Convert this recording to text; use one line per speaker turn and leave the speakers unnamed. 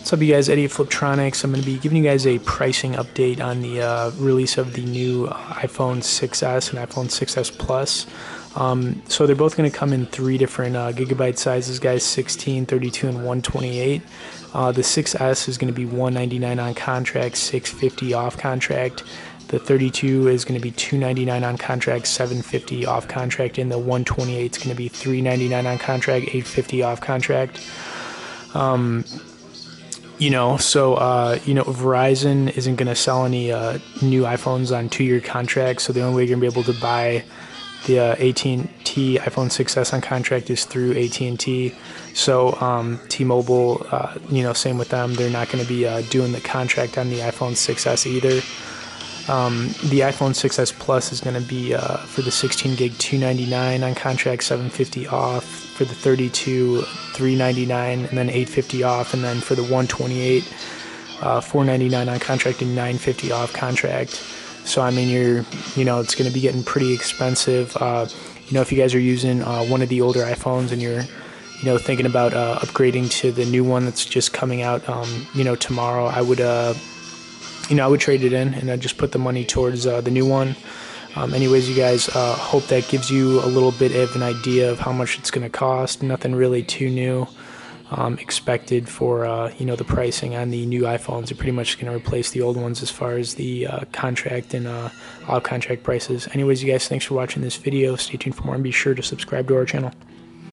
What's up, you guys? Eddie at Fliptronics. I'm going to be giving you guys a pricing update on the release of the new iPhone 6s and iPhone 6s Plus. So they're both going to come in three different gigabyte sizes, guys: 16, 32, and 128. The 6s is going to be $199 on contract, $650 off contract. The 32 is going to be $299 on contract, $750 off contract, and the 128 is going to be $399 on contract, $850 off contract. Verizon isn't going to sell any new iPhones on 2-year contracts, so the only way you're going to be able to buy the AT&T iPhone 6s on contract is through AT&T. So T-Mobile, same with them. They're not going to be doing the contract on the iPhone 6s either. The iPhone 6s Plus is going to be for the 16 gig $299 on contract, $750 off. For the 32, $399, and then $850 off. And then for the 128, $499 on contract and $950 off contract. So I mean, it's going to be getting pretty expensive. If you guys are using one of the older iPhones and you're thinking about upgrading to the new one that's just coming out tomorrow, I would trade it in and I'd just put the money towards the new one. Anyways, you guys, hope that gives you a little bit of an idea of how much it's going to cost. Nothing really too new expected for the pricing on the new iPhones. They're pretty much going to replace the old ones as far as the contract and off contract prices. Anyways, you guys, thanks for watching this video. Stay tuned for more and be sure to subscribe to our channel.